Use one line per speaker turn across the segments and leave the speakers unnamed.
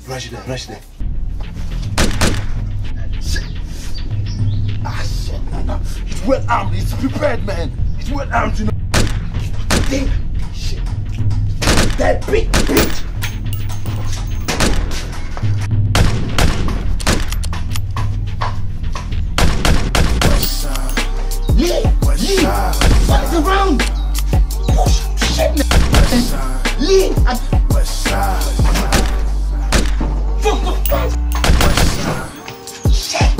Rush there, rush there. Shit. Ah, shit, no. He's well armed, he's prepared, man. He's well armed, you know. Damn, shit. That bitch. Lee! What is around? Push! Shit! Lee! Fuck! Shit!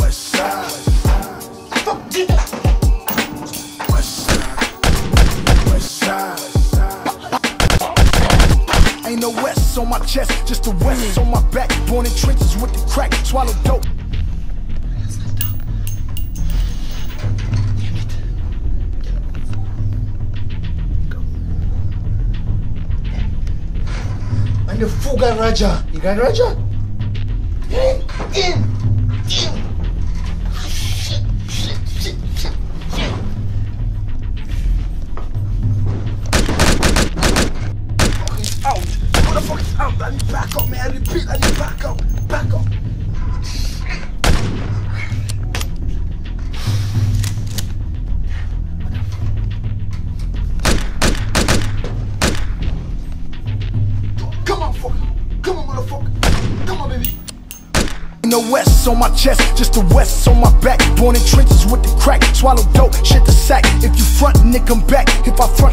Fuck!
Ain't no West on my chest, just the West on my back. Born in trenches with the crack, swallow dope.
The fuga Raja. You got Raja? In. Shit. Oh, he's out. Motherfucker's out. I need back up, man. I repeat, I need back up. Back up. Come on, motherfucker. Come on, baby.
Ain't no West on my chest, just the West on my back. Born in trenches with the crack, swallow dope, shit the sack. If you front, nick 'em back. If I front